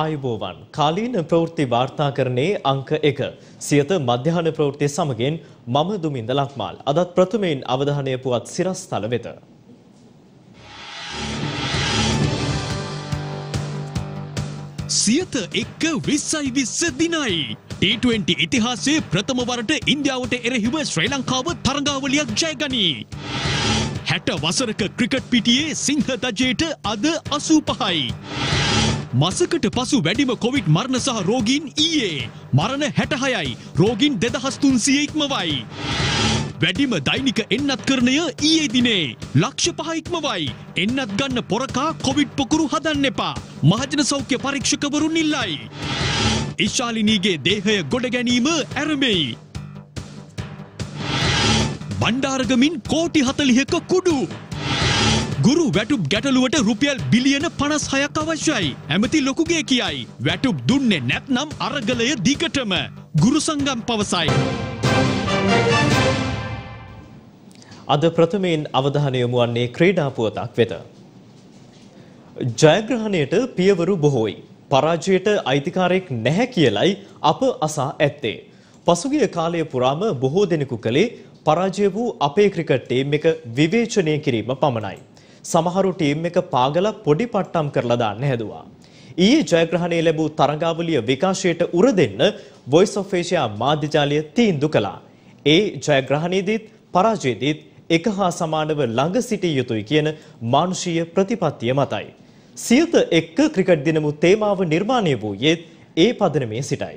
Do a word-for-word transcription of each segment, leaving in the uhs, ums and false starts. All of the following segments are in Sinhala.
ආයුබෝවන් කාලීන ප්‍රවෘත්ති වාර්තාකරණයේ අංක එක සියත මධ්‍යහන ප්‍රවෘත්ති සමගින් මම දුමින්ද ලක්මාල් අදත් ප්‍රථමයෙන් අවධානය පුවත් සිරස්තල වෙත. සියත එක්ක විස්සයි විස්ස දිනයි टी ट्वेंटी ඉතිහාසයේ ප්‍රථම වරට ඉන්දියාවට එරෙහිව ශ්‍රී ලංකාව තරඟාවලියක් ජයගනී. හැට වසරක ක්‍රිකට් පිටියේ සිංහ දජයට අද අසූපහයි. මසකට පසු වැඩිම කොවිඩ් මරණ සහ රෝගීන් ඊයේ මරණ හැටහයයි රෝගීන් දෙදහස් තුන්සිය ඉක්මවයි. වැඩිම දෛනික එන්නත් කරණය ඊයේ දිනේ ලක්ෂ පහ ඉක්මවයි. එන්නත් ගන්න පොරකා කොවිඩ් පොකුරු හදන්න එපා. මහජන සෞඛ්‍ය පරීක්ෂකවරුන් ඉල්ලයි. ඉශාලිනීගේ දේහය ගොඩ ගැනීම ඇරඹෙයි. බණ්ඩාරගමින් කෝටි හතළිහක කුඩු. ගුරු වැටුප් ගැටලුවට රුපියල් බිලියන පනස් හයක් අවශ්‍යයි. ඇමති ලොකුගේ කියයි. වැටුප් දුන්නේ නැත්නම් අරගලය දිගටම. ගුරු සංගම් පවසයි. අද ප්‍රථමයෙන් අවධානය යොමු වන්නේ ක්‍රීඩා පුවතක් වෙත. ජයග්‍රහණයට පියවරු බොහෝයි. පරාජයට අයිතිකාරයෙක් නැහැ කියලයි අප අසා ඇත්තේ. පසුගිය කාලය පුරාම බොහෝ දෙනෙකු කළේ පරාජය වූ අපේ ක්‍රිකට් ටීම් එක විවේචනය කිරීම පමණයි. සමහරු ටීම් එක පාගලා පොඩි පට්ටම් කරලා දාන්න හැදුවා. ඊයේ ජයග්‍රහණය ලැබූ තරඟාවලිය විකාශයට උර දෙන්න වොයිස් ඔෆ් ඒෂියා මාධ්‍ය ජාලය තීන්දුව කළා. ඒ ජයග්‍රහණයේදීත් පරාජයේදීත් එක හා සමානව ළඟ සිටිය යුතුයි කියන මානුෂීය ප්‍රතිපත්තිය මතයි. සියත එක්ක ක්‍රිකට් දිනමු තේමාව නිර්මාණය වූයේ ඒ පදනමේ සිටයි.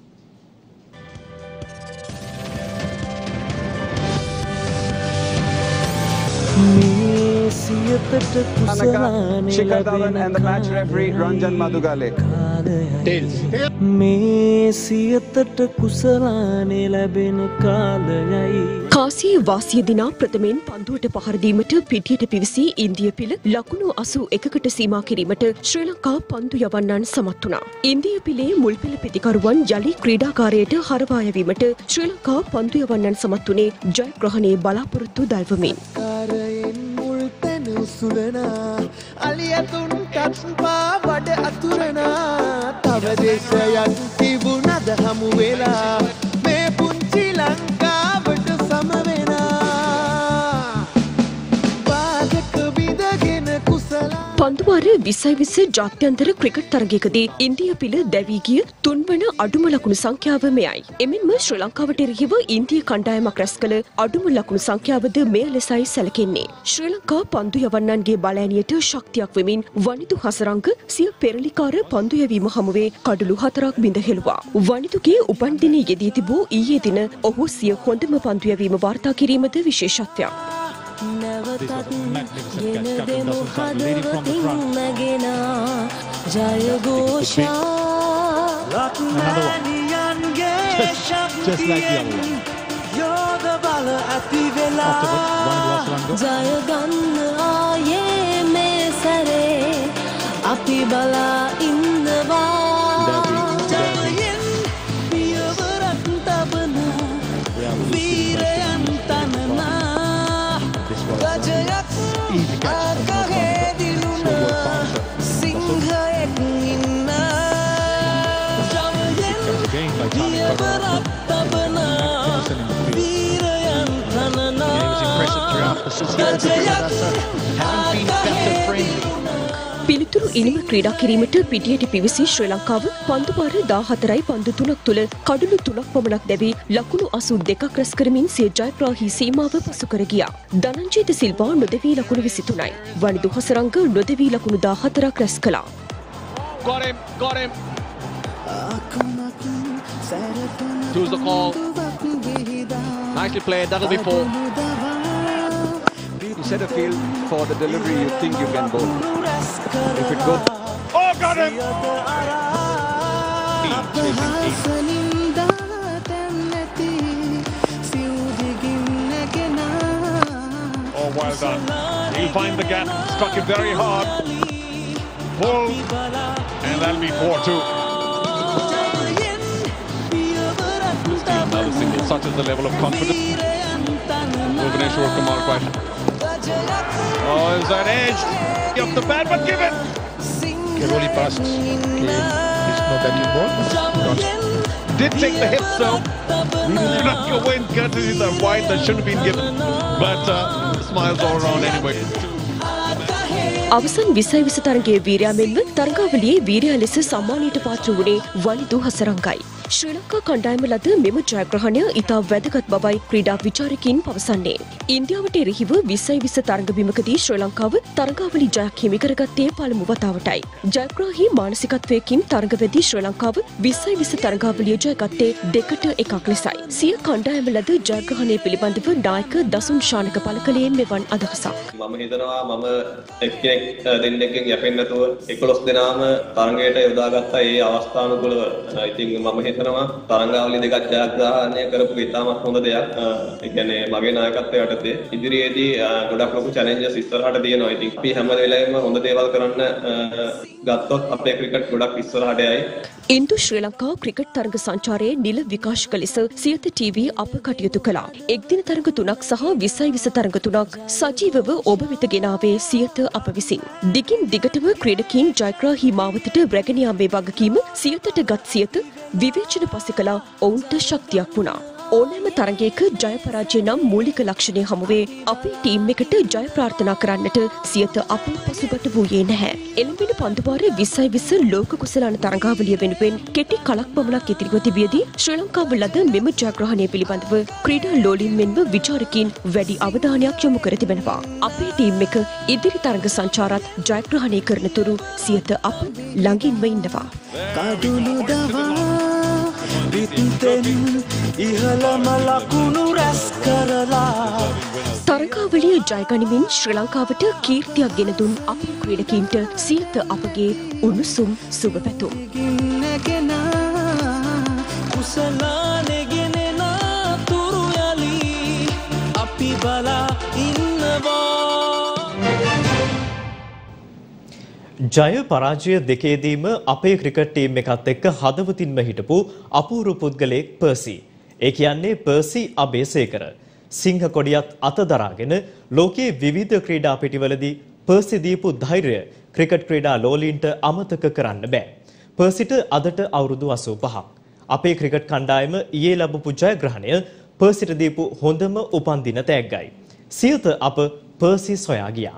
Shikhar Dhawan and the match referee Ranjan Madugale. Tails. මේ සියතට කුසලානේ ලැබෙන කාලයයි. කාසියේ වාසිය දිනා ප්‍රථමයෙන් පන්දුවට පහර දීමට පිටියට පිවිසී ඉන්දිය පිළ ලකුණු අසූ එකකට සීමා කිරීමට ශ්‍රී ලංකා පන්දු යවන්නන් සමත් වුණා. ඉන්දිය පිළේ මුල් පෙළ පිතිකරුවන් යලි ක්‍රීඩාකාරයට හරවා යැවීමට ශ්‍රී ලංකා පන්දු යවන්නන් සමත් වුණේ ජයග්‍රහණයේ බලාපොරොත්තු දල්වමින්. උසුලනා අලියතුන් කත්පා වඩ අතුරනා තව දේශයක් තිබුණද හමු වෙලා මේ පුංචි ලංකාවට සමවෙනා වාදක බිඳගෙන කුසලා පන්දුවාර විස්සයි විස්ස ජාත්‍යන්තර ක්‍රිකට් තරගයකදී ඉන්දිය පිළ දැවී ගිය තුන්වන අඩුම ලකුණු සංඛ්‍යාව මෙයයි. එමෙන්ම ශ්‍රී ලංකාවට එරෙහිව ඉන්දිය කණ්ඩායමක් රැස් කළ අඩුම ලකුණු සංඛ්‍යාවද මෙය ලෙසයි සැලකෙන්නේ. ශ්‍රී ලංකා පන්දු යවන්නන්ගේ බලෑනියට ශක්තියක් වෙමින් වනිදු හසරංග සිය පෙරලිකාර පන්දු යැවීම හමුවේ කඩලු හතරක් බිඳ හෙළුවා. වනිදුගේ උපන්දිනයේ යෙදී තිබූ ඊයේ දින ඔහු සිය හොඳම පන්දු යැවීම වාර්තා කිරීමද විශේෂත්වයක්. නැවතත් ගෙන දෙමු හදවතින් නැගෙනා ජයഘോഷා රත්නයන්ගේ ශක්තියෙන් යෝධ බල ඇති වෙලා ජය ගන්න ආයේ මේ සැරේ අපි බලා ඉන්නවා ජයෙන් පියවරක් තබන වීරයන් තනනා ගජයක් ආකාහේ දිනුනා සිංහයෙක් ඉන්නා ජයෙන් පියවරක් තබනා වීරයන් තනනා ගජයක් ආකාහේ දිනුනා. පිළිතුරු ඉනිම ක්‍රීඩා කිරීමට පිටියට පිවිසී ශ්‍රී ලංකාව පන්දුපාර දාහතරයි පන්දු තුනක් තුළ කඩලු තුනක් පමණක් දැවී ලකුණු අසූ දෙකක් රැස් කරමින් සිය ජයග්‍රාහී සීමාව පසු කර ගියා. ධනංජය ද සිල්වා නොදෙවී ලකුණු විසිතුනයි. වනිදු හසරංග නොදෙවී ලකුණු දාහතරක් රැස් කළා. Got him, got him. Choose the call. Nicely played, that'll be four. You set a field for the delivery you think you can bowl. If it goes... Oh, got him! Oh, well done. He'll find the gap. Struck it very hard. Pull. And that'll be four two. This team now the single such as the level of confidence. Bhuvaneshwar Kumar question. Oh, is that edge? Off the bat, but give it! Keroli passed. Okay. It's not that involved. Did take the hit, so Sri Lanka win courtesy the white that shouldn't have been given. But uh, smiles all around anyway. අවසන් විසයි විස තරගයේ වීරයා මෙන්ම තරගාවලියේ වීරයා ලෙස සම්මානයට පාත්‍ර වුණේ වනිදු හසරංගයි. ශ්‍රී ලංකා කණ්ඩායම ලද මෙම ජයග්‍රහණය ඉතා වැදගත් බවයි ක්‍රීඩා විචාරකයින් පවසන්නේ. ඉන්දියාවට එරෙහිව විසයි විස තරග බිමකදී ශ්‍රී ලංකාව තරගාවලි ජයක් හිමි කරගත්තේ පළමු වතාවටයි. ජයග්‍රාහී මානසිකත්වයකින් තරගවේදී ශ්‍රී ලංකාව විසයි විස තරගාවලිය ජයගත්තේ දෙකට එකක් ලෙසයි. සිය කණ්ඩායම ලද ජයග්‍රහණය පිළිබඳව නායක දසුන් ශානක පළ කළේ මෙවන් අදහසක්. මම හිතනවා මම එක්කෙනෙක් දෙන්නෙක්ගෙන් යැපෙන්නේ නැතුව එකොළොස් දෙනාම තරගයට යොදාගත්තා ඒ අවස්ථානුකූලව. ඉතින් මම හිතනවා තරගාවලිය දෙකක් ජයග්‍රහණය කරපු ඉතාමත් හොඳ දෙයක්. ඒ කියන්නේ මගේ නායකත්වයේ යටතේ ඉදිරියේදී ගොඩක් ලොකු චැලෙන්ජස් ඉස්සරහට තියෙනවා. ඉතින් අපි හැම වෙලාවෙම හොඳ දේවල් කරන්න ගත්තොත් අපේ ක්‍රිකට් ගොඩක් ඉස්සරහට යයි. ඉන්දු ශ්‍රී ලංකා ක්‍රිකට් තරග සංචාරයේ නිල විකාශක ලෙස සියත ටීවී අප කටයුතු කළා. එක්දින තරග තුනක් සහ විසයි විස තරග තුනක් සජීවව ඔබ වෙත ගෙනාවේ සියත අප විසින්. දිගින් දිගටම ක්‍රීඩකීන් ජයග්‍රාහී මාවතට රැගෙන යාමේ වගකීම සියතට ගත් සියත විවේචන පසු කළා ඔවුන්ට ශක්තියක් වුණා. ඕනෑම තරගයක ජය පරාජය නම් මූලික ලක්ෂණය හමුවේ අපේ ටීම් එකට ජය ප්‍රාර්ථනා කරන්නට සියත අප පසුබට වූයේ නැහැ. එළඹෙන පන්දුවාරේ විසයි විස ලෝක කුසලාන තරගාවලිය වෙනුවෙන් කෙටි කලක් පමණක් ඉතිරිව තිබියදී ශ්‍රී ලංකාව ලද මෙම ජයග්‍රහණය පිළිබඳව ක්‍රීඩා ලෝලීන් මෙන්ම විචාරකීන් වැඩි අවධානයක් යොමු කර තිබෙනවා. අපේ ටීම් එක ඉදිරි තරග සංචාරات ජයග්‍රහණය කරන තුරු සියත අප ළඟින්ම ඉන්නවා. කඩුළු දවා විත්තෙන් ඉහළම ලකුණු රැස් කරලා තරගාවලිය ජයගනිමින් ශ්‍රී ලංකාවට කීර්තියක් ගෙන දුන් අපේ ක්‍රීඩකීන්ට සියත අපගේ උණුසුම් සුබ පැතුම්. කුසලානෙගෙනෙන තුරු යලි අපි බලා ඉන්නවා. ජය පරාජය දෙකේදීම අපේ ක්‍රිකට් ටීම් එකත් එක්ක හදවතින්ම හිටපු අපූර්ව පුද්ගලයෙක් පර්සි. ඒ කියන්නේ පර්සි අබේසේකර. සිංහ කොඩියත් අතදරාගෙන ලෝකයේ විවිධ ක්‍රීඩා පිටිවලදී පර්සි දීපු ධෛර්යය ක්‍රිකට් ක්‍රීඩා ලෝලීන්ට අමතක කරන්න බෑ. පර්සිට අදට අවුරුදු අසූ පහක්. අපේ ක්‍රිකට් කණ්ඩායම ඊයේ ලැබපු ජයග්‍රහණය පර්සිට දීපු හොඳම උපන්දින තෑග්ගයි. සියත අප පර්සි සොයා ගියා.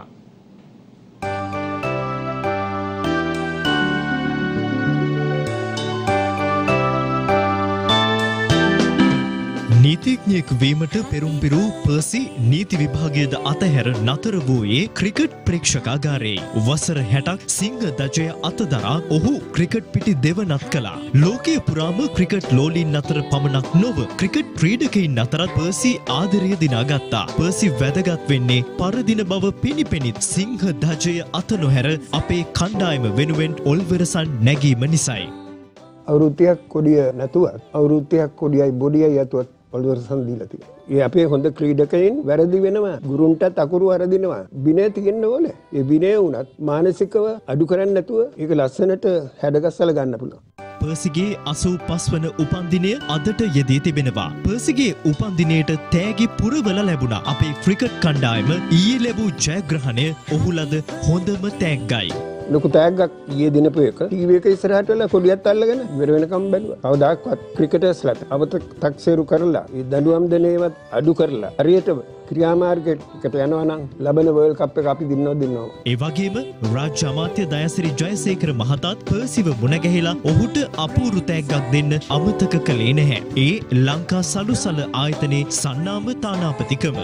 නීතිඥයෙක් වීමට පෙරම්පිරූ පර්සි නීති විභාගයේද අතහැර නතර වූයේ ක්‍රිකට් ප්‍රේක්ෂකාගාරයේ. වසර හැටක් සිංහ දජය අතදරා ඔහු ක්‍රිකට් පිටි දෙවනත් කළා. ලෝකයේ පුරාම ක්‍රිකට් ලෝලීන් අතර පමණක් නොව ක්‍රිකට් ක්‍රීඩකයින් අතරත් පර්සි ආදරය දිනාගත්තා. පර්සි වැදගත් වෙන්නේ පරදින බව පිණිපෙනිත් සිංහ දජය අත නොහැර අපේ කණ්ඩායම වෙනුවෙන් ඔල්වරසන් නැගීම නිසයි. අවුරුද්දක් කොඩිය නැතුවත් අවුරුද්දක් කොඩියයි බොඩියයි ඇතුවත් ඔල්වරසන් දීලා තියෙනවා. ඒ අපේ හොඳ ක්‍රීඩකයින් වැරදි වෙනවා. ගුරුන්ටත් අකුරු අරදිනවා. විනය තියෙන්න ඕනේ. ඒ විනය වුණත් මානසිකව අඩු කරන්නේ නැතුව ඒක ලස්සනට හැඩගස්සලා ගන්න පුළුවන්. පර්සිගේ අසූ පස් වන උපන්දිනය අදට යෙදී තිබෙනවා. පර්සිගේ උපන්දිනයට තෑගි පුරවල ලැබුණා. අපේ ක්‍රිකට් කණ්ඩායම ඊයේ ලැබූ ජයග්‍රහණය ඔහු ලද හොඳම තෑග්ගයි. ලොකු තෑග්ගක් ඊයේ දිනපු එක ටීවී එක ඉස්සරහට වෙලා කොඩියත් අල්ලගෙන ඉවර වෙනකම් බැලුවා. කවදාකවත් ක්‍රිකටර්ස්ලාට අවත තක්සේරු කරලා ඒ දඬුවම් දෙන ඒවත් අඩු කරලා හරියට ක්‍රියාමාර්ගයකට යනවා නම් ලබන වර්ල්ඩ් කප් එක අපි දිනනවා දිනනවා. ඒ වගේම රාජ්‍ය අමාත්‍ය දයාසිරි ජයසේකර මහතාත් පර්සිව මුණ ගැහිලා ඔහුට අපූර්ව තෑග්ගක් දෙන්න අමතක කළේ නැහැ. ඒ ලංකා සලුසල ආයතනයේ සන්නාම තානාපතිකම.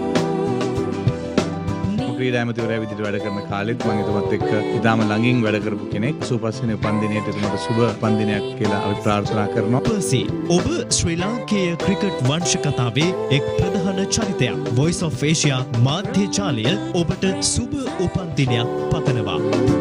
ක්‍රීඩා ඇමතිවරයා විදිහට වැඩ කරන කාලෙත් මම එතුමත් එක්ක ඉතාම ළඟින් වැඩ කරපු කෙනෙක්. සුපස් වෙන උපන්දිනයට එතුමට සුබ උපන්දිනයක් කියලා අපි ප්‍රාර්ථනා කරනවා. පර්සි ඔබ ශ්‍රී ලාංකේය ක්‍රිකට් වංශ කතාවේ එක් ප්‍රධාන චරිතයක්. Voice of Asia මාධ්‍ය ජාලය ඔබට සුබ උපන්දිනයක් පතනවා.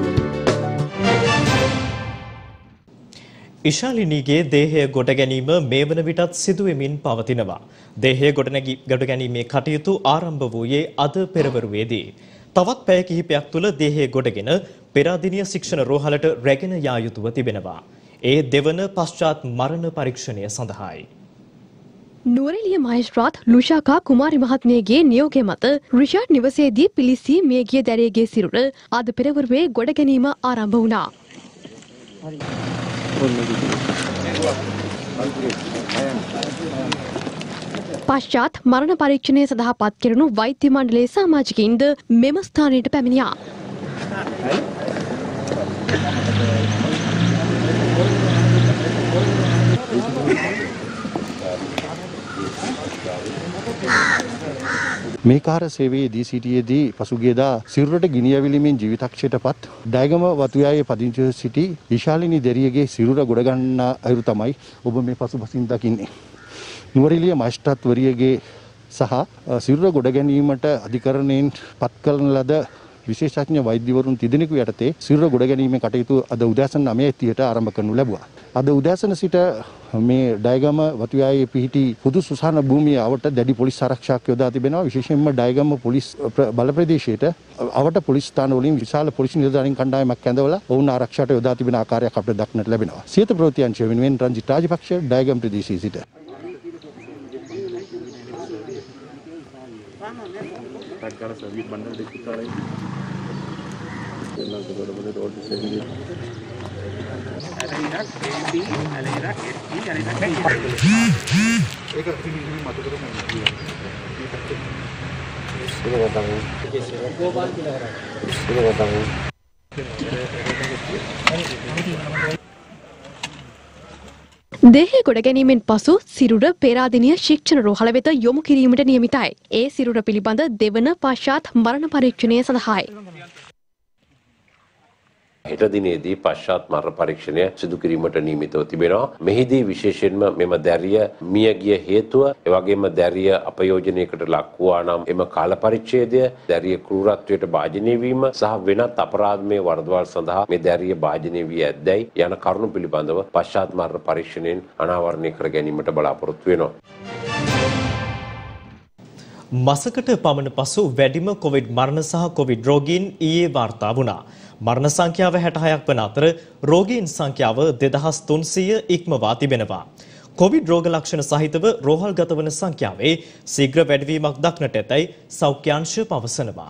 ඉශාලිනීගේ දේහය ගොඩ ගැනීම මේ වන විටත් සිදුවෙමින් පවතිනවා. දේහය ගොඩනැගී ගොඩ ගැනීමේ කටයුතු ආරම්භ වූයේ අද පෙරවරුවේදී. තවත් පැය කිහිපයක් තුළ දේහය ගොඩගෙන පෙරාදිනිය ශික්ෂණ රෝහලට රැගෙන යා යුතුව තිබෙනවා. ඒ දෙවන පශ්චාත් මරණ පරීක්ෂණය සඳහායි. නුවරඑළිය මහේස්ත්‍රාත් ලුෂාකා කුමාරි මහත්මියගේ නියෝගය මත රිෂාඩ් නිවසේදී පිලිසි මියගිය දැරියගේ සිරුර අද පෙරවරුවේ ගොඩ ගැනීම ආරම්භ වුණා. පශ්චාත් මරණ පරීක්ෂණය සඳහා පත් කෙරුණු වෛද්‍ය මණ්ඩලයේ සමාජිකින්ද මෙම ස්ථානයට පැමිණියා. මේ කාර්ය සේවයේ දී සිටියේදී පසුගියදා සිරුරට ගිනි ඇවිලීමෙන් ජීවිතක්ෂයටපත් ඩයගම වතුයායේ පදිංචිව සිටි විශාලිනී දෙරියගේ සිරුර ගොඩ ගන්න අයුරු තමයි ඔබ මේ පසුපසින් දකින්නේ. නුවරඑළිය මහේස්ත්‍රාත්වරියගේ සහ සිරුර ගොඩ ගැනීමට අධිකරණයෙන් පත් කරන ලද විශේෂඥ වෛද්‍යවරුන් තිදෙනෙකු යටතේ සිරුර ගොඩ ගැනීමේ කටයුතු අද උදෑසන නවය තිහට ආරම්භ කරනු ලැබුවා. අද උදෑසන සිට මේ ඩයගම වතුයායේ පිහිටි පුදු සුසාන භූමිය අවට දැඩි පොලිස් ආරක්ෂාවක් යොදා තිබෙනවා. විශේෂයෙන්ම ඩයගම පොලිස් බල ප්‍රදේශයට අවට පොලිස් ස්ථාන වලින් විශාල පොලිස් නිලධාරීන් කණ්ඩායමක් ඇඳවලා ඔවුන් ආරක්ෂාට යොදා තිබෙන ආකාරයක් අපිට දක්නට ලැබෙනවා. සියත ප්‍රවෘත්ති අංශය වෙනුවෙන් රංජිත් රාජපක්ෂ ඩයගම ප්‍රදේශයේ සිට. දේහය ගොඩ ගැනීමෙන් පසු සිරුර පේරාදෙණිය ශික්ෂණ රෝහල වෙත යොමු කිරීමට නියමිතයි. ඒ සිරුර පිළිබඳ දෙවන පශ්චාත් මරණ පරීක්ෂණය සඳහායි. හෙට දිනේදී පශ්චාත් මරණ පරීක්ෂණය සිදු කිරීමට නියමිතව තිබෙනවා. මෙහිදී විශේෂයෙන්ම මෙම දැරිය මිය ගිය හේතුව, එවැගේම දැරිය අපයෝජනයකට ලක් වූවා නම් එම කාල පරිච්ඡේදය, දැරිය ක්‍රූරත්වයට භාජනය වීම සහ වෙනත් අපරාධමය වරදවල් සඳහා මේ දැරිය භාජනය වී ඇද්දැයි යන කරුණු පිළිබඳව පශ්චාත් මරණ පරීක්ෂණයෙන් අනාවරණය කර ගැනීමට බලාපොරොත්තු වෙනවා. මසකට පමණ පසු වැඩිම කොවිඩ් මරණ සහ කොවිඩ් රෝගීන් ඊයේ වාර්තා වුණා. මරණ සංඛ්‍යාව හැට හයක් වන අතර රෝගීන් සංඛ්‍යාව දෙදහස් තුන්සිය ඉක්මවා තිබෙනවා. කොවිඩ් රෝග ලක්ෂණ සහිතව රෝහල්ගත වන සංඛ්‍යාවේ ශීඝ්‍ර වැඩිවීමක් දක්නට ඇතැයි සෞඛ්‍යාංශය පවසනවා.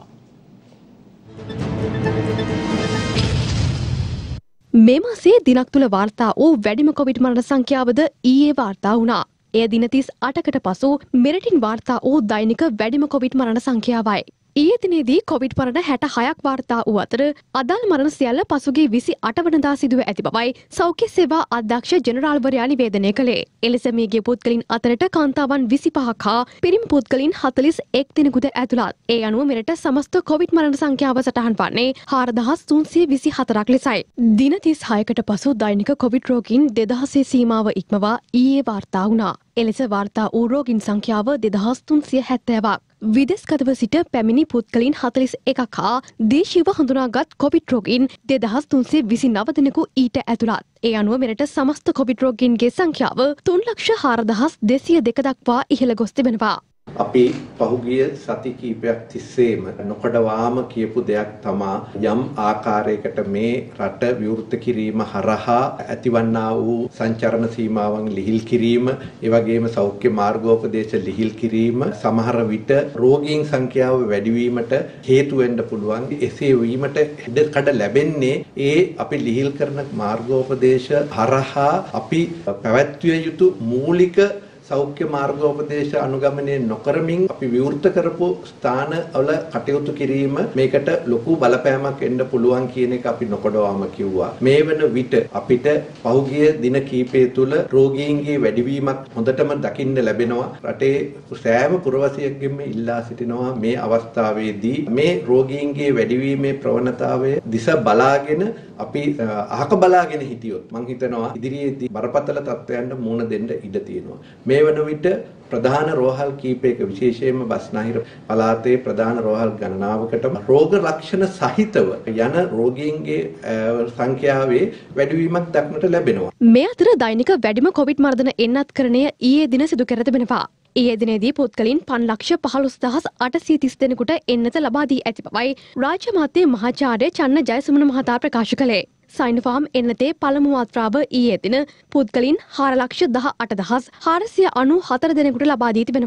මේ මාසයේ දිනක් තුළ වාර්තා වූ වැඩිම කොවිඩ් මරණ සංඛ්‍යාවද ඊයේ වාර්තා වුණා. එය දින තිස් අටකට පසු මෙරටින් වාර්තා වූ දෛනික වැඩිම කොවිඩ් මරණ සංඛ්‍යාවයි. ඊයේ දිනේදී කොවිඩ් මරණ හැට හයක් වාර්තා වූ අතර අදාළ මරණ සියල්ල පසුගිය විසි අට වනදා සිදුව ඇති බවයි සෞඛ්‍ය සේවා අධ්‍යක්ෂ ජෙනරාල්වරයා නිවේදනය කළේ. එලෙස මියගිය පුද්ගලයන් අතරට කාන්තාවන් විසි පහක් හා පිරිමි පුද්ගලයන් හතළිස් එක් දෙනෙකුද ඇතුළත්. ඒ අනුව මෙරට සමස්ත කොවිඩ් මරණ සංඛ්‍යාව සටහන් වන්නේ හාරදහස් තුන්සිය විසි හතරක් ලෙසයි. දින තිස් හයකට පසු දෛනික කොවිඩ් රෝගීන් දෙදහසේ සීමාව ඉක්මවා ඊයේ වාර්තා වුණා. එලෙස වාර්තා වූ රෝගීන් සංඛ්‍යාව දෙදහස් තුන්සිය හැත්තෑවක්. විදෙස්ගතව සිට පැමිණි පුද්ගලයන් හතළිස් එකක් හා දේශීයව හඳුනාගත් කොවිඩ් රෝගීන් දෙදහස් තුන්සිය විසි නව දෙනෙකු ඊට ඇතුළත්. ඒ අනුව මෙරට සමස්ත කොවිඩ් රෝගීන්ගේ සංඛ්‍යාව තුන් ලක්ෂ හාරදහස් දෙසිය දෙක දක්වා ඉහළ ගොස් තිබෙනවා. අපි පහුගිය සති කීපයක් තිස්සේම නොකඩවාම කියපු දෙයක් තමා යම් ආකාරයකට මේ රට විවෘත කිරීම හරහා ඇතිවන්නා වූ සංචරණ සීමාවන් ලිහිල් කිරීම, ඒ වගේම සෞඛ්‍ය මාර්ගෝපදේශ ලිහිල් කිරීම සමහර විට රෝගීන් සංඛ්‍යාව වැඩිවීමට හේතු වෙන්න පුළුවන්. එසේ වීමට ඉඩකඩ ලැබෙන්නේ ඒ අපි ලිහිල් කරන මාර්ගෝපදේශ හරහා අපි පැවැත්විය යුතු මූලික සෞඛ්‍ය මාර්ගෝපදේශ අනුගමනය නොකරමින් අපි විවෘත කරපු ස්ථානවල කටයුතු කිරීම මේකට ලොකු බලපෑමක් එන්න පුළුවන් කියන එක අපි නොකඩවාම කිව්වා. මේ වන විට අපිට පහුගිය දින කීපය තුළ රෝගීන්ගේ වැඩිවීමක් හොඳටම දකින්න ලැබෙනවා. රටේ සෑම පුරවැසියෙක්ගෙම ඉල්ලා සිටිනවා මේ අවස්ථාවේදී මේ රෝගීන්ගේ වැඩිවීමේ ප්‍රවණතාවය දිස බලාගෙන අපි අහක බලාගෙන හිටියොත් මම හිතනවා ඉදිරියේදී බරපතල තත්ත්වයන්ට මුහුණ දෙන්න ඉඩ තියෙනවා. මේ වන විට ප්‍රධාන රෝහල් කීපයක විශේෂයෙන්ම බස්නාහිර පළාතේ ප්‍රධාන රෝහල් ගණනාවකට රෝග ලක්ෂණ සහිතව යන රෝගීන්ගේ සංඛ්‍යාවේ වැඩිවීමක් දක්නට ලැබෙනවා. මේ අතර දෛනික වැඩිම කොවිඩ් මර්ධන එන්නත්කරණය ඊයේ දින සිදු කර තිබෙනවා. ඊයේ දිනේදී පුද්ගලයන් පන්ලක්ෂ පහළොස් දහස් අටසිය තිස් දෙනෙකුට එන්නත ලබා දී ඇති බවයි රාජ්‍ය මාත්‍ය මහාචාර්ය චන්න ජයසුමන මහතා ප්‍රකාශ කළේ. සයින්ෆාම් එන්නතේ පළමු මාත්‍රාව ඊයේ දින පුද්ගලයන් හාර ලක්ෂ දහ අට දහස් හාරසිය අනූ හතර දෙනෙකුට ලබා දී තිබෙනවා.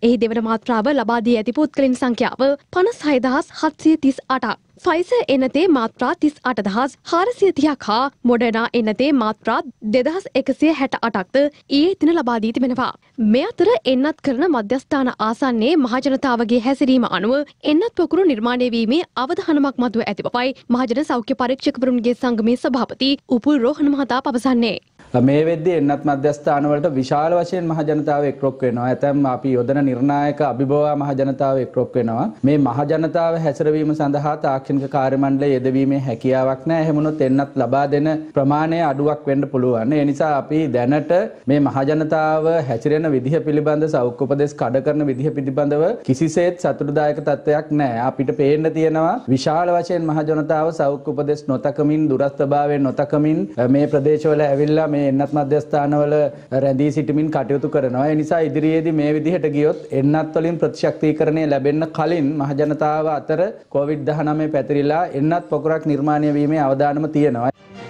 එහි දෙවන මාත්‍රාව ලබා දී ඇති පුද්ගලයන් සංඛ්‍යාව පනස් හය දහස් හත්සිය තිස් අටක්. ෆයිසර් එනතේ මාත්‍රා තිස් අට දහස් හාරසිය තිහක් හා මොඩර්නා එනතේ මාත්‍රා දෙදහස් එකසිය හැට අටක්ද ඊයේ දින ලබා දී තිබෙනවා. මේ අතර එන්නත් කරන මධ්‍යස්ථාන ආසන්නයේ මහජනතාවගේ හැසිරීම අනුව එන්නත් පොකුරු නිර්මාණය වීමේ අවධානමක් මතුව ඇති බවයි මහජන සෞඛ්‍ය පරීක්ෂකවරුන්ගේ සංගමේ සභාපති උපුල් රෝහණ මහතා පවසන්නේ. මේ වෙද්දී එන්නත් මධ්‍යස්ථාන වලට විශාල වශයෙන් මහජනතාව එක්රොක් වෙනවා. ඇතැම් අපි යොදන නිර්ණායක අභිබවා මහජනතාව එක්රොක් වෙනවා. මේ මහජනතාව හැසිරවීම සඳහා තාක්ෂණික කාර්ය මණ්ඩලය යෙදවීමේ හැකියාවක් නැහැ. එහෙම වුණොත් එන්නත් ලබා දෙන ප්‍රමාණය අඩුවක් වෙන්න පුළුවන්. ඒ නිසා අපි දැනට මේ මහජනතාව හැසිරෙන විදිහ පිළිබඳ සෞඛ්‍ය උපදෙස් කඩ කරන විදිහ පිළිබඳව කිසිසේත් සතුටුදායක තත්ත්වයක් නැහැ. අපිට පේන්න තියෙනවා විශාල වශයෙන් මහජනතාව සෞඛ්‍ය උපදෙස් නොතකමින් දුරස්ථභාවයෙන් නොතකමින් මේ ප්‍රදේශවල ඇවිල්ලා මේ එන්නත් මධ්‍යස්ථානවල රැඳී සිටමින් කටයුතු කරනවා. ඒ නිසා ඉදිරියේදී මේ විදිහට ගියොත් එන්නත් වලින් ප්‍රතිශක්තිකරණය ලැබෙන්න කලින් මහජනතාව අතර කොවිඩ් දහනවය පැතිරිලා එන්නත් පොකුරක් නිර්මාණය වීමේ අවදානම තියෙනවා.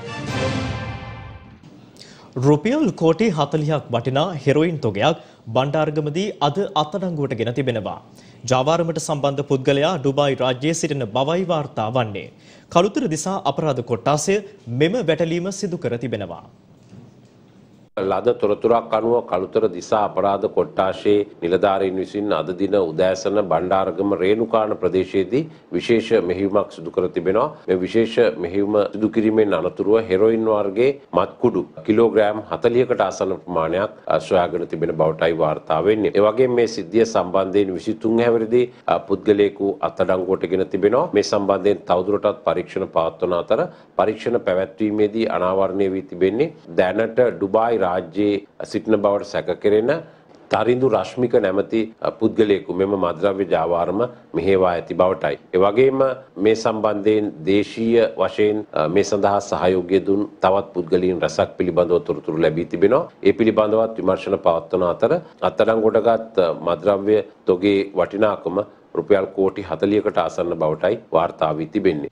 රුපියල් කෝටි හතළිහක් වටිනා හෙරොයින් තොගයක් බණ්ඩාරගමදී අද අත්අඩංගුවට ගෙන තිබෙනවා. ජාවාරමට සම්බන්ධ පුද්ගලයා ඩුබායි රාජ්‍යයේ සිටින බවයි වාර්තා වන්නේ. කළුතර දිසා අපරාධ කොට්ටාසය මෙම වැටලීම සිදු කර තිබෙනවා. ලද තොරතුරක් අනුව කළුතර දිසා අපරාධ කොට්ටාශයේ නිලධාරීන් විසින් අද දින උදෑසන බණ්ඩාරගම රේණුකාන ප්‍රදේශයේදී විශේෂ මෙහෙයුමක් සිදු කර තිබෙනවා. මේ විශේෂ මෙහෙයුම සිදු කිරීමෙන් අනතුරුව හෙරොයින් වර්ගයේ මත්කුඩු කිලෝග්‍රෑම් හතළිහකට ආසන්න ප්‍රමාණයක් සොයාගෙන තිබෙන බවටයි වාර්තා වෙන්නේ. ඒ වගේම මේ සිද්ධිය සම්බන්ධයෙන් විසිතුන් හැවිරිදි පුද්ගලයෙකු අත්අඩංගුවට ගෙන තිබෙනවා. මේ සම්බන්ධයෙන් තවදුරටත් පරීක්ෂණ පවත්වන අතර පරීක්ෂණ පැවැත්වීමේදී අනාවරණය වී තිබෙන්නේ දැනට ඩුබායි රාජ්‍යයේ සිටින බවට සැක කෙරෙන තරිඳු රශ්මික නැමැති පුද්ගලයෙකු මෙම මද්‍රව්‍ය ජාවාරම මෙහෙවා ඇති බවටයි. ඒ වගේම මේ සම්බන්ධයෙන් දේශීය වශයෙන් මේ සඳහා සහයෝගය දුන් තවත් පුද්ගලයන් රැසක් පිළිබඳව තොරතුරු ලැබී තිබෙනවා. ඒ පිළිබඳවත් විමර්ශන පවත්වන අතර අත්අඩංගුවටගත් මද්‍රව්‍ය තොගේ වටිනාකම රුපියල් කෝටි හතළිහකට ආසන්න බවටයි වාර්තා වී තිබෙන්නේ.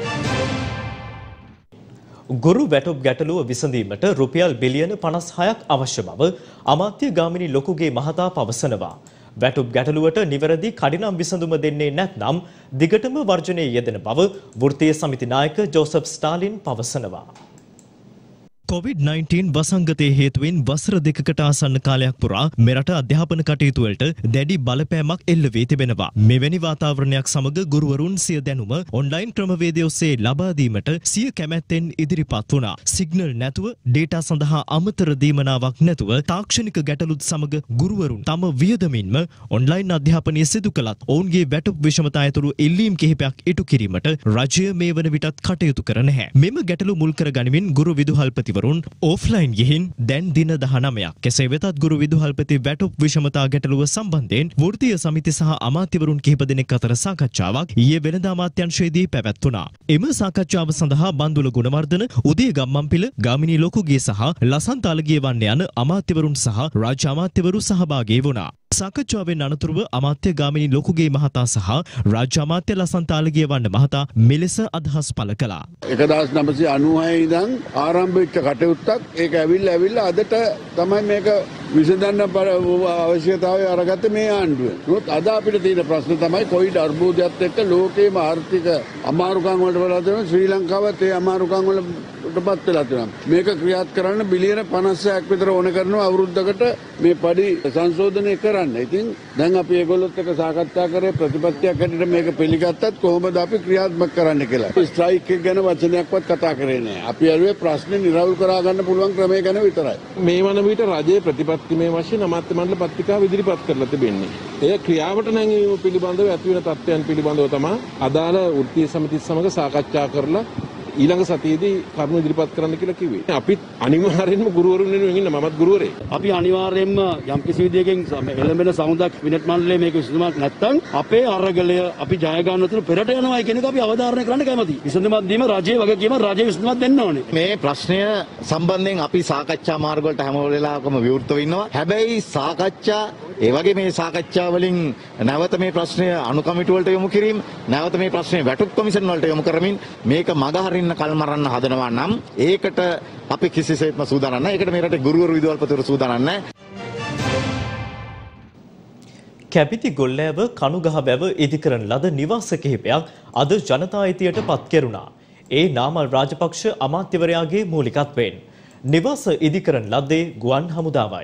ගුරු වැටුප් ගැටලුව විසඳීමට රුපියල් බිලියන පනස් හයක් අවශ්‍ය බව අමාත්‍ය ගාමිණී ලොකුගේ මහතා පවසනවා. වැටුප් ගැටලුවට නිවැරදි කඩිනම් විසඳුම දෙන්නේ නැත්නම් දිගටම වර්ජනයේ යෙදෙන බව වෘත්තීය සමිති නායක ජෝසප් ස්ටාලින් පවසනවා. කොවිඩ් නයින්ටීන් වසංගතයේ හේතුවෙන් වසර දෙකකට ආසන්න කාලයක් පුරා මෙරට අධ්‍යාපන කටයුතු වලට දැඩි බලපෑමක් එල්ල වී තිබෙනවා. මෙවැනි වාතාවරණයක් සමග ගුරුවරුන් සිය දැනුම ඔන්ලයින් ක්‍රමවේදය ඔස්සේ ලබා දීමට සිය කැමැත්තෙන් ඉදිරිපත් වුණා. සිග්නල් නැතුව ඩේටා සඳහා අමතර දීමනාවක් නැතුව තාක්ෂණික ගැටලුත් සමග ගුරුවරුන් තම වියදමින්ම ඔන්ලයින් අධ්‍යාපනය සිදු කළත් ඔවුන්ගේ වැටුප් විෂමතා ඇතුළු ඉල්ලීම් කිහිපයක් ඉටු කිරීමට රජය මේ වන විටත් කටයුතු කර නැහැ. මෙම ගැටලු මුල් කර ගනිමින් ගුරු විදුහල්පතිවරු ඕෆ්ලයින් ගිහින් දැන් දින දහනවයක්. කෙසේ වෙතත් ගුරු විදුහල්පති වැටුප් විෂමතා ගැටලුව සම්බන්ධයෙන් වෘත්තීය සමිති සහ අමාත්‍යවරුන් කිහිප දෙනෙක් අතර සාකච්ඡාවක් ඊයේ වෙනදා අමාත්‍යාංශයේදී පැවැත්වුණා. එම සාකච්ඡාව සඳහා බන්දුල ගුණවර්ධන, උදේ ගම්මන්පිල, ගාමිණී ලොකුගේ සහ ලසන්ත අලගිය වන්න යන අමාත්‍යවරුන් සහ රාජ්‍ය අමාත්‍යවරු සහභාගී වුණා. සාකච්ඡාවෙන් අනතුරුව අමාත්‍ය ගාමිණී ලොකුගේ මහතා සහ රාජ්‍ය අමාත්‍ය ලසන්ත අලගිය වන්න මහතා මෙලෙස අදහස් පළ කළා. එකදාස් නවසිය අනූහය ඉඳන් ආරම්භ වෙච්ච කටයුත්තක් ඒක ඇවිල්ලා ඇවිල්ලා අදට තමයි මේක විසඳන්න අවශ්‍යතාවය අරගත්තේ මේ ආණ්ඩුව. නමුත් අද අපිට තියෙන ප්‍රශ්න තමයි කොවිඩ් අර්බුදයත් එක්ක ලෝකේම ආර්ථික අමාරුකම් වලට වෙලා තියෙන ශ්‍රී ලංකාවත් ඒ අමාරුකම් වලටපත් වෙලා තියෙනවා. මේක ක්‍රියාත් කරන්න බිලියන පනස් හයක් විතර ඕන කරනවා අවුරුද්දකට මේ පඩි සංශෝධනය කරන්න. ඉතින් දැන් අපි ඒගොල්ලොත් එක්ක සාකච්ඡා කරේ ප්‍රතිපත්තියක් හැටියට මේක පිළිගත්තත් කොහොමද අපි ක්‍රියාත්මක කරන්න කියලා. ස්ට්‍රයික් එක ගැන වචනයක්වත් කතා කරේ නෑ. අපි අරුවේ ප්‍රශ්නේ නිරවුල් කරා ගන්න පුළුවන් ක්‍රමය ගැන විතරයි. මේ වන විට රජයේ ප්‍රතිපත්තිමය වශයෙන් අමාත්‍ය මණ්ඩල පත්‍රිකාව ඉදිරිපත් කරලා තිබෙන්නේ. එය ක්‍රියාවට නැංවීම පිළිබඳව ඇති වෙන තත්ත්වයන් පිළිබඳව තමයි අදාළ වෘත්තීය සමිතිය සමග සාකච්ඡා කරලා ඊළඟ සතියේදී කරුණු ඉදිරිපත් කරන්න කියලා කිව්වේ. අපිත් අනිවාර්යයෙන්ම ගුරුවරුන් වෙනුවෙන් ඉන්න මමත් ගුරුවරයෙක්. අපි අනිවාර්යයෙන්ම යම් කිසි විදියකින් එළඹෙන සමුදක් විනත් මණ්ඩලයේ මේක විසඳුමක් නැත්නම් අපේ අරගලය අපි ජය ගන්න තුරු පෙරට යනවා කියන එක අපි අවධාරණය කරන්න කැමතියි. විසඳුමක් දීම රජයේ වගකීම රජයේ විසඳුමක් දෙන්න ඕනේ. මේ ප්‍රශ්නය සම්බන්ධයෙන් අපි සාකච්ඡා මාර්ග වලට හැම වෙලාවකම විවෘතව ඉන්නවා. හැබැයි සාකච්ඡා ඒ වගේ මේ සාකච්ඡා වලින් නැවත මේ ප්‍රශ්නය අනු කමිටු වලට යොමු කිරීම, නැවත මේ ප්‍රශ්නේ වැටුප් කොමිෂන් වලට යොමු කරමින් මේක මගහරින්න කල් මරන්න හදනවා නම් ඒකට අපි කිසිසේත්ම සූදානම් නැහැ. ඒකට මේ රටේ ගුරුවරු විදුහල්පතිවරු සූදානම් නැහැ. කැපිති ගොල්ලෑව කණුගහ වැව ඉදිකරන ලද නිවාස කිහිපයක් අද ජනතා අයිතියට පත් කෙරුණා. ඒ නාමල් රාජපක්ෂ අමාත්‍යවරයාගේ මූලිකත්වයෙන් නිවාස ඉදිකරන ලද්දේ ගුවන් හමුදාවයි.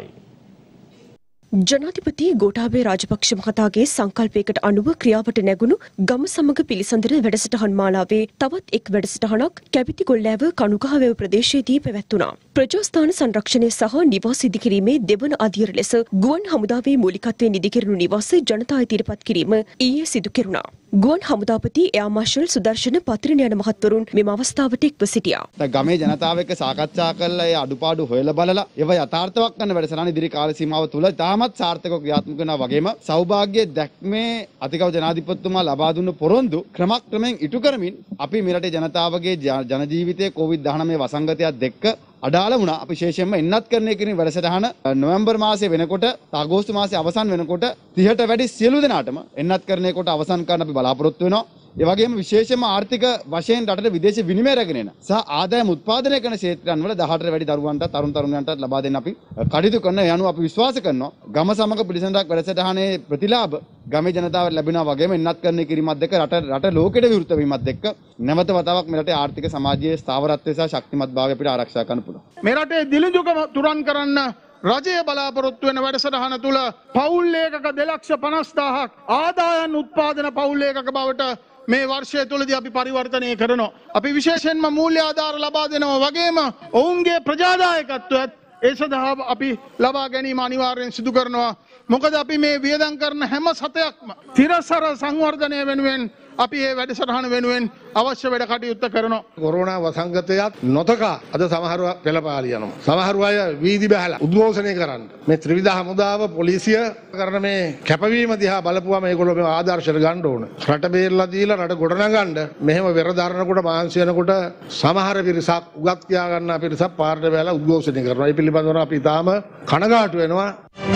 ජනාධිපති ගෝඨාභය රාජපක්ෂ මහතාගේ සංකල්පයකට අනුව ක්‍රියාවට නැගුණු ගම සමග පිළිසඳර වැඩසටහන් මාලාවේ තවත් එක් වැඩසටහනක් කැපිති ගොල්ලෑව කණුගහවෙව ප්‍රදේශයේදී පැවැත්වුණා. ප්‍රජාස්ථාන සංරක්ෂණය සහ නිවාස ඉදිකිරීමේ දෙවන අදියර ලෙස ගුවන් හමුදාවේ මූලිකත්වයෙන් ඉදිකෙරුණු නිවාස ජනතා අයිතියට පත් කිරීම ඊයේ සිදු කෙරුණා. ගුවන් හමුදාපති එයා මාර්ෂල් සුදර්ශන පත්‍රණ යන මහත්වරුන් මෙම අවස්ථාවට එක්ව සිටියා. දැන් ගමේ ජනතාව එක්ක සාකච්ඡා කරලා ඒ අඩුපාඩු හොයලා බලලා ඒවා යථාර්ථවත් කරන වැඩසටහන ඉදිරි කාල සීමාව තුළ තාමත් සාර්ථකව ක්‍රියාත්මක වෙනවා වගේම සෞභාග්‍ය දැක්මේ අතිගෞරව ජනාධිපතිතුමා ලබා දුන්න පොරොන්දු ක්‍රමක්‍රමයෙන් ඉටු කරමින් අපි මේ රටේ ජනතාවගේ ජන ජීවිතයේ කොවිඩ් දහනවය වසංගතයත් එක්ක අඩාල වුණා. අපි විශේෂයෙන්ම එන්නත්කරණය කිරීම වැඩසටහන නොවැම්බර් මාසයේ වෙනකොට අගෝස්තු මාසයේ අවසන් වෙනකොට තිහට වැඩි සියලු දෙනාටම එන්නත්කරණය කොට අවසන් කරන්න අපි බලාපොරොත්තු වෙනවා. ඒ වගේම විශේෂයෙන්ම ආර්ථික වශයෙන් රටට විදේශ විනිමය රැගෙන එන සහ ආදායම් උත්පාදනය කරන ක්ෂේත්‍රයන් වල දහසට වැඩි දරුවන්ට තරුණ තරුණියන්ට ලබා දෙන්න අපි කටයුතු කරන යනුව අපි විශ්වාස කරනවා. ගම සමග පිළිසඳරක් වැඩසටහනේ ප්‍රතිලාභ ගමේ ජනතාවට ලැබෙනවා වගේම එන්නත්කරණය කිරීමත් එක්ක රට රට ලෝකෙට විවෘත වීමත් එක්ක නැවත වතාවක් මේ රටේ ආර්ථික සමාජයේ ස්ථාවරත්වය සහ ශක්තිමත්භාවය අපිට ආරක්ෂා කරන්න පුළුවන්. මේ රටේ දිලිඳුකම තුරන් කරන්න රජය බලාපොරොත්තු වෙන වැඩසටහන තුල පවුල් ඒකක දෙලක්ෂ පනස් දාහක් ආදායම් උත්පාදන පවුල් ඒකක බවට මේ වර්ෂය තුලදී අපි පරිවර්තනය කරනවා. අපි විශේෂයෙන්ම මූල්‍ය ආධාර ලබා දෙනවා වගේම ඔවුන්ගේ ප්‍රජාදායකත්වයත් ඒ සඳහා අපි ලබා ගැනීම අනිවාර්යෙන් සිදු කරනවා. මොකද අපි මේ වියදම් කරන හැම සතයක්ම තිරසර සංවර්ධනය වෙනුවෙන් අපි මේ වැඩසටහන වෙනුවෙන් අවශ්‍ය වැඩ කටයුත්ත කරනවා. කොරෝනා වසංගතයත් නොතකා අද සමහරව පෙළපාලි යනවා. සමහර අය වීදි බහලා උද්ඝෝෂණය කරන්න. මේ ත්‍රිවිධ හමුදාව පොලිසිය කරන මේ කැපවීම දිහා බලපුවම මේගොල්ලෝ මේ ආදර්ශයට ගන්න ඕන. රට බේරලා දීලා රට ගොඩනගන්න මෙහෙම වෙරදරනකොට මාංශ වෙනකොට සමහර පිරිසක් උගත් කියා ගන්න පිරිසක් පාරට බැලලා උද්ඝෝෂණය කරනවා. ඒ පිළිබඳව අපි තාම කනගාටු වෙනවා.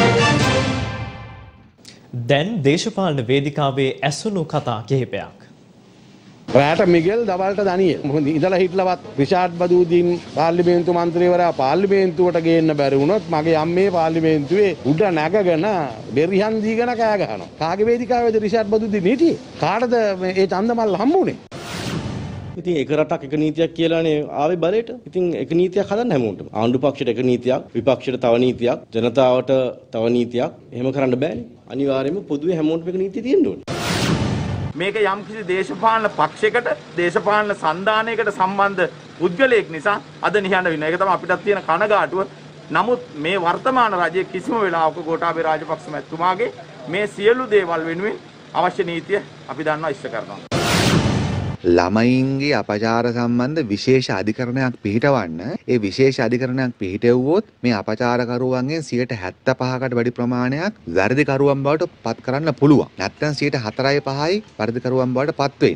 දැන් දේශපාලන වේදිකාවේ ඇසුණු කතා කිහිපයක්. රැට මිගෙල් දවල්ට දනියෙල්. මොකද ඉඳලා හිටලවත් රිෂාඩ් බදූදීන් පාර්ලිමේන්තු මන්ත්‍රීවරයා පාර්ලිමේන්තුවට ගේන්න බැරි වුණොත් මගේ අම්මේ පාර්ලිමේන්තුවේ උඩ නැගගෙන බෙරිහන් දීගෙන කෑ ගහනවා. කාගේ වේදිකාවේද රිෂාඩ් බදූදීන් හිටියේ? කාටද මේ ඡන්දමල් හම්බුනේ? ඉතින් එක රටක් එක නීතියක් කියලානේ ආවේ බලයට. ඉතින් එක නීතියක් හදන්න හැමෝටම. ආණ්ඩු පක්ෂයට එක නීතියක්, විපක්ෂයට තව නීතියක්, ජනතාවට තව නීතියක්. එහෙම කරන්න බෑනේ. අනිවාර්යයෙන්ම පොදුවේ හැමෝටම එක නීතිය තියෙන්න ඕනේ. මේක යම්කිසි දේශපාලන පක්ෂයකට, දේශපාලන සන්ධානයකට සම්බන්ධ පුද්ගලයෙක් නිසා අද නිහඬ වෙනවා. ඒක තමයි අපිටත් තියෙන කනගාටුව. නමුත් මේ වර්තමාන රජයේ කිසිම වෙලාවක ගෝඨාභය රාජපක්ෂ මැතිතුමාගේ මේ සියලු දේවල් වෙනුවෙන් අවශ්‍ය නීතිය අපි දන්නවා ඉෂ්ට කරනවා. ළමයින්ගේ අපචාර සම්බන්ධ විශේෂ අධිකරණයක් පිහිටවන්න ඒ විශේෂ අධිකරණයක් පිහිටෙව්වොත් මේ අපචාරකරුවන්ගෙන් සියයට හැත්තෑ පහකට වැඩි ප්‍රමාණයක් වැරදිකරුවන් බවට පත් කරන්න පුළුවන්. නැත්නම් සියයට හතරයි පහයි වැරදිකරුවන් බවට පත් වෙයි.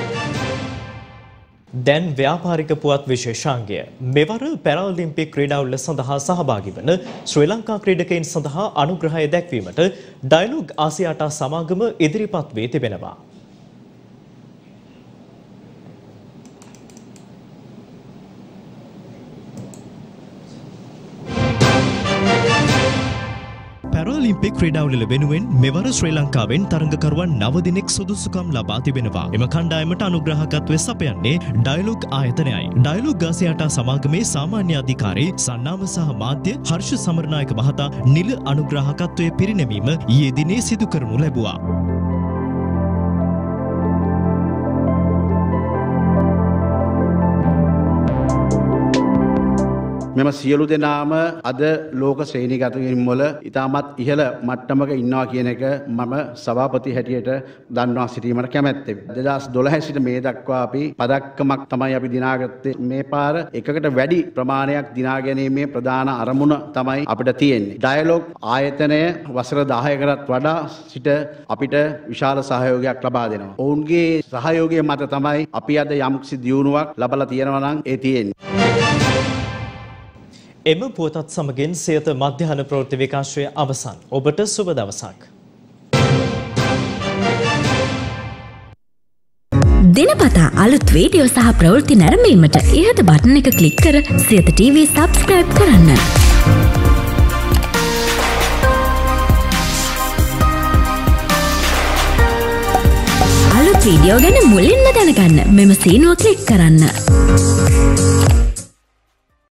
දැන් ව්‍යාපාරික පුවත් විශේෂාංගය. මෙවර පැරාලිම්පික් ක්‍රීඩාවල සඳහා සහභාගී වන ශ්‍රී ලංකා ක්‍රීඩකයන් සඳහා අනුග්‍රහය දැක්වීමට ඩයලොග් ආසියාටා සමාගම ඉදිරිපත් වී තිබෙනවා. පැරාලිම්පික් ක්‍රීඩාවල වෙනුවෙන් මෙවර ශ්‍රී ලංකාවෙන් තරඟකරුවන් නව දිනක් සුදුසුකම් ලබා තිබෙනවා. එම කණ්ඩායමට අනුග්‍රහකත්වය සපයන්නේ ඩයලොග් ආයතනයයි. ඩයලොග් ආසියාටා සමාගමේ සාමාන්‍ය අධිකාරී සන්නාම සහ මාධ්‍ය හර්ෂ සමරනායක මහතා නිල අනුග්‍රහකත්වයේ පිරිනැමීම ඊයේ දිනේ සිදු කරනු ලැබුවා. මෙම සියලු දෙනාම අද ලෝක ශ්‍රේණිගත වීම වල ඉතාමත් ඉහළ මට්ටමක ඉන්නවා කියන එක මම සභාපති හැටියට දන්වා සිටීමට කැමැත්තෙමි. දෙදහස් දොළහ සිට මේ දක්වා අපි පදක්කමක් තමයි අපි දිනාගත්තේ. මේ පාර එකකට වැඩි ප්‍රමාණයක් දිනා ගැනීමේ ප්‍රධාන අරමුණ තමයි අපිට තියෙන්නේ. ඩයලොග් ආයතනය වසර දහයකටත් වඩා සිට අපිට විශාල සහයෝගයක් ලබා දෙනවා. ඔවුන්ගේ සහයෝගය මත තමයි අපි අද යම්කිසි දියුණුවක් ලබලා තියෙනවා නම් ඒ තියෙන්නේ. එම පුවතත් සමගින් සියත මධ්‍යහන ප්‍රවෘත්ති විකාශය අවසන්. ඔබට සුබ දවසක්. දිනපතා අලුත් වීඩියෝ සහ ප්‍රවෘත්ති නැරඹීමට ඉහත බටන් එක ක්ලික් කර සියත ටීවී සබ්ස්ක්‍රයිබ් කරන්න. වීඩියෝ ගැන මුලින්ම දැනගන්න මෙම සීනුව ක්ලික් කරන්න.